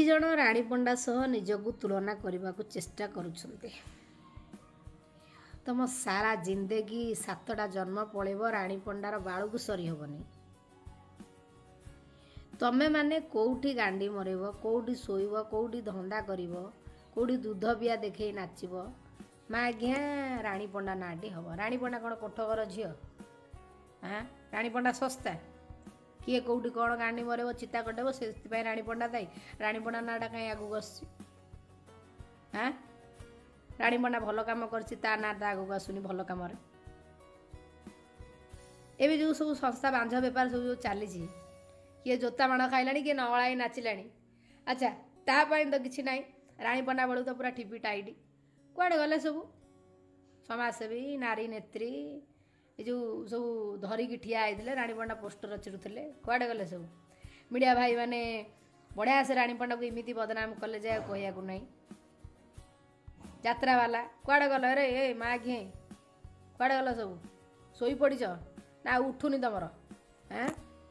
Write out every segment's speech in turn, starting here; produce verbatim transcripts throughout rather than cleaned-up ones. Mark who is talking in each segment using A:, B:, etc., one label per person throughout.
A: जन राणी पंडा सह निजକୁ तुलना करने को चेष्टा करुछन्ते। तुम सारा जिंदगी सातटा जन्म पलैब राणी पंडार बाळू सरी हेनी। तमें माने कौटी गांडी मरब, कौटी शोब, कौटी धंदा कर, कौटी दूध पिया देखे नाचब, माँ आज्ञा राणी पंडा नाटी हम। राणी पंडा कौन कोठघर झील? हाँ, राणी पंडा सस्ता? किए कौटी कौन गांडी मरब चिता कटेब से राणी पंडा दाई? राणी पंडा नाटा कहीं आगू आसुची? हाँ, राणी पंडा भल कम कर नाटा आगू आसुनी भल कम। एवं जो सब संस्था बांझ बेपार सब जो चली किए जोता माण खाइला किए नवलाई नाचिला। अच्छा तापाई तो किसी ना राणी पंडा बेलू तो पूरा ठिपी टाइट कुआडे गले सब समाजसेवी नारी नेत्री ये जो सब धरिकी ठिया होते राणी पंडा पोस्टर चिड़ुले कुआडे गले सब मीडिया भाई मैंने बढ़िया से राणी पंडा को इमिति बदनाम कले जाए कहया को नहीं। यात्रा वाला कुआडे गल? अरे ए माँ घे कुआडे गल सब? शोई पड़च ना उठुनी तुमर? हाँ,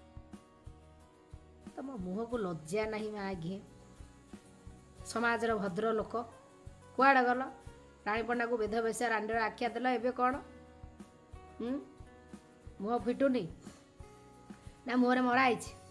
A: तुम मुह को लज्जा नहीं माँ घे? समाज भद्र लोक कुआडे गल? राणी पंडा को बेध बेसा रांडर आख्या देल एबे कौन? मुह फिटुनी ना मुहरे मरा है?